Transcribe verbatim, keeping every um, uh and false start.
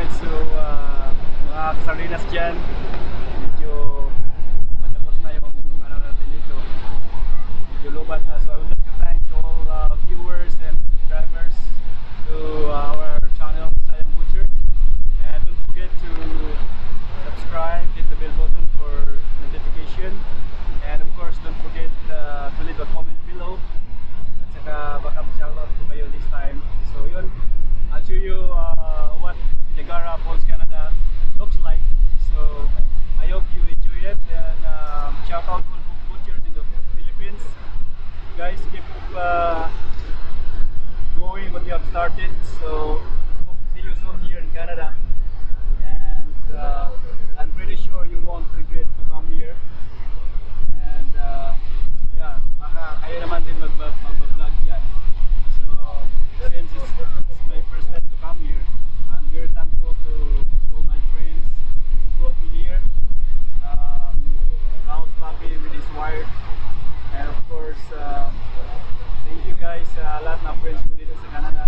Alright, so uh, mga kasardinas dyan, medyo matapos na yung ano natin dito. Medyo lobat na. So I would like to thank to all uh, viewers and subscribers to our channel, Sayang Butcher. And don't forget to subscribe, hit the bell button for notification. And of course, don't forget uh, to leave a comment below. At saka baka ma-shoutout ko kayo this time. So yun, I'll show you uh, what Niagara Falls, Canada looks like. So I hope you enjoy it, and um, shout out to all butchers in the Philippines. You guys keep uh, going what you have started. So hope to see you soon here in Canada, and uh, I'm pretty sure you won't regret to come here. And uh, yeah, baka kayo naman din mag-vlog dyan. So since it's, it's my first time to come here, I'm very thankful to all my friends who brought me here. Um, Raul Flappy with his wife, and of course, uh, thank you guys, uh, lahat na friends ko dito sa Canada.